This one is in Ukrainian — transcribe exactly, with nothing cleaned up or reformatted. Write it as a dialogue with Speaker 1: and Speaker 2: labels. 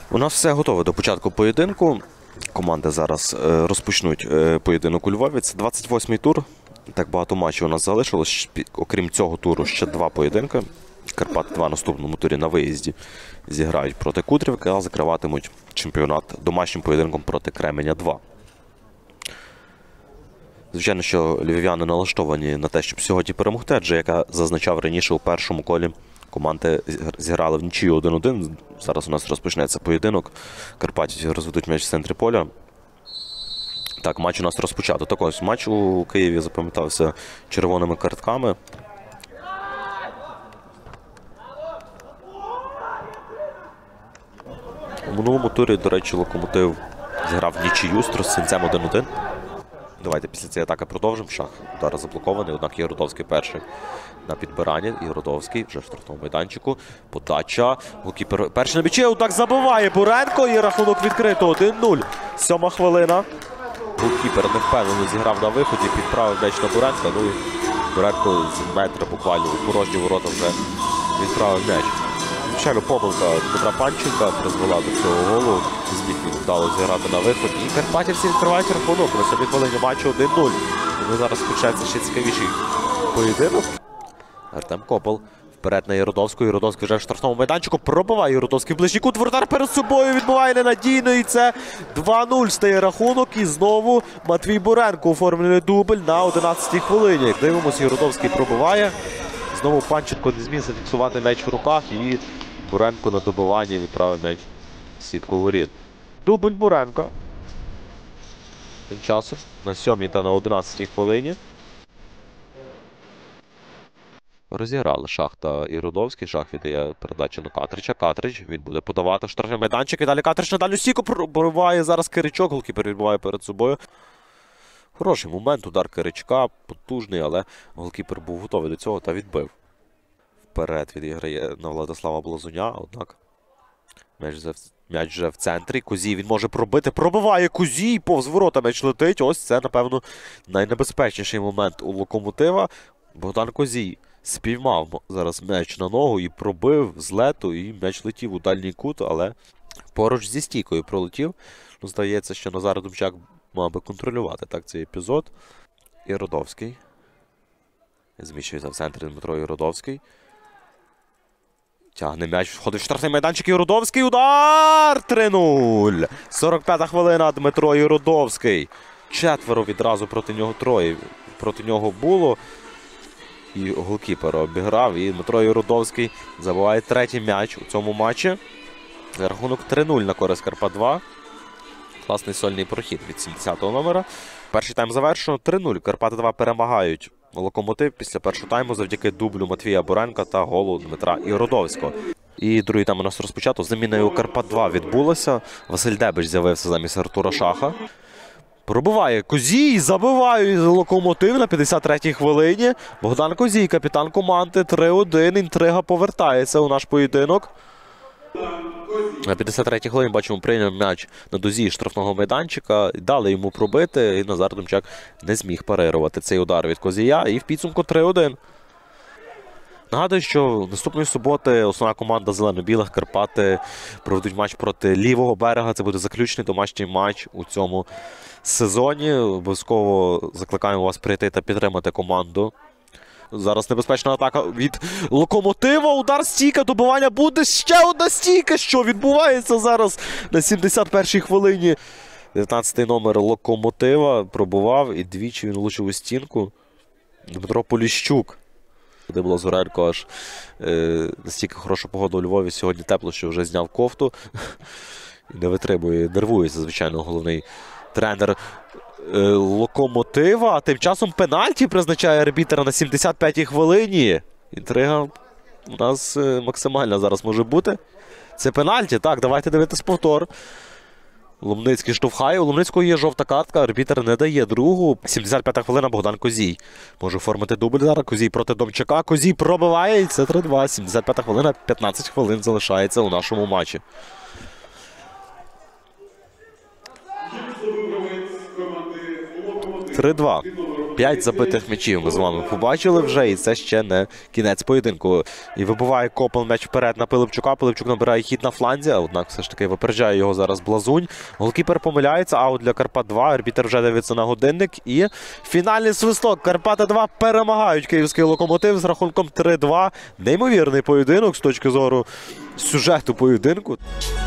Speaker 1: У нас все готове до початку поєдинку. Команди зараз розпочнуть поєдинок у Львові. Це двадцять восьмий тур. Так багато матчів у нас залишилось. Окрім цього туру, ще два поєдинки. Карпати два в наступному турі на виїзді зіграють проти Кудрівки, а закриватимуть чемпіонат домашнім поєдинком проти Кременя два. Звичайно, що львів'яни налаштовані на те, щоб сьогодні перемогти, адже, як я зазначав раніше, у першому колі команди зіграли в нічию один один. Зараз у нас розпочнеться поєдинок. Карпаті розведуть м'яч в центрі поля. Так, матч у нас розпочато. Так ось, матч у Києві запам'ятався червоними картками. У минулому турі, до речі, Локомотив зіграв нічию з Тростянцем один один. Давайте після цієї атаки продовжимо. Шах удар заблокований, однак Єрудовський перший на підбиранні. Єрудовський вже в штрафному майданчику. Подача. Голкіпер перший на м'ячі. Отак забиває Буренко і рахунок відкрито один нуль. Сьома хвилина. Голкіпер невпевнено зіграв на виході, підправив м'яч на Буренка. Ну і Буренко з метра буквально у порожні ворота вже відправив м'яч. Звичайно, помилка Дмитра Панченка призвела до цього голу. Зміг він вдало зіграти на виход. І карпатівці відкривають рахунок. На сьомій хвилині матчу один нуль. Тому зараз почнеться ще цікавіший поєдинок. Артем Копол вперед на Єрудовську. Єрудовський вже в штрафному майданчику. Пробиває Єрудовський в ближній кут. Воротар перед собою відбиває ненадійно. І це два нуль стає рахунок. І знову Матвій Буренко оформлює дубль на одинадцятій хвилині. Дивимося, Єрудовський пробиває. Знову Панченко не зміг зафіксувати м'яч в руках. І Буренко на добиванні відправив м'яч в сітку воріт. Дубль Буренко. Тим часом на сьомій та на одинадцятій хвилині розіграли Шах та Єрудовський. Шах віддає передачу на Катрича. Катрич, він буде подавати в штрафний майданчик. І далі Катрич на дальню стійку пробиває зараз Киричок. Голкіпер відбиває перед собою. Хороший момент, удар Киричка, потужний, але голкіпер був готовий до цього та відбив. Вперед відіграє на Владислава Блазуня, однак м'яч вже, м'яч вже в центрі. Кузій він може пробити, пробиває Кузій, повз ворота м'яч летить. Ось це, напевно, найнебезпечніший момент у Локомотива. Богдан Кузій спіймав зараз м'яч на ногу і пробив з лету, і м'яч летів у дальній кут, але поруч зі стійкою пролетів. Ну, здається, що Назар Думчак мав би контролювати так цей епізод. Єрудовський. Зміщується в центрі Дмитро Єрудовський. Тягне м'яч, входить в штрафний майданчик. Єрудовський. Удар! три нуль. сорок п'ята хвилина. Дмитро Єрудовський. Четверо відразу проти нього, троє проти нього було. І голкіпер обіграв. І Дмитро Єрудовський забиває третій м'яч у цьому матчі. Рахунок три нуль на користь Карпат два. Класний сольний прохід від сімдесятого номера. Перший тайм завершено. три нуль. Карпати два перемагають Локомотив після першого тайму завдяки дублю Матвія Буренка та голу Дмитра Єрудовського. І другий тайм у нас розпочато. Заміною у Карпат два відбулося. Василь Дебич з'явився замість Артура Шаха. Пробиває Кузій, забиває Локомотив на п'ятдесят третій хвилині. Богдан Кузій, капітан команди, три один. Інтрига повертається у наш поєдинок. На п'ятдесят третій хвилині, бачимо, прийняв м'яч на дозі штрафного майданчика. Дали йому пробити, і Назар Думчак не зміг парирувати цей удар від Козія. І в підсумку три один. Нагадую, що наступної суботи основна команда зелено-білих Карпати проведуть матч проти лівого берега. Це буде заключний домашній матч у цьому сезоні. Обов'язково закликаємо вас прийти та підтримати команду. Зараз небезпечна атака від Локомотива. Удар, стійка, добивання буде. Ще одна стійка. Що відбувається зараз на сімдесят першій хвилині? дев'ятнадцятий номер Локомотива пробував і двічі він влучив у стінку. Дмитро Поліщук. Де було Зоренко аж е, настільки хороша погода у Львові. Сьогодні тепло, що вже зняв кофту. І не витримує, нервується, звичайно, головний тренер Локомотива. А тим часом пенальті призначає арбітр на сімдесят п'ятій хвилині. Інтрига у нас максимальна зараз може бути. Це пенальті. Так, давайте дивитись повтор. Ломницький штовхає. У Ломницького є жовта картка. Арбітр не дає другу. сімдесят п'ята хвилина. Богдан Козій може оформити дубль зараз. Козій проти Домчака. Козій пробиває. І це три два. сімдесят п'ята хвилина. п'ятнадцять хвилин залишається у нашому матчі. три два. П'ять забитих м'ячів ми з вами побачили вже, і це ще не кінець поєдинку. І вибиває Копел м'яч вперед на Пилипчука. Пилипчук набирає хід на фланзі, однак все ж таки випереджає його зараз Блазунь. Голкіпер помиляється, аут для Карпат два. Арбітер вже дивиться на годинник. І фінальний свисток. Карпати два перемагають київський Локомотив з рахунком три два. Неймовірний поєдинок з точки зору сюжету поєдинку.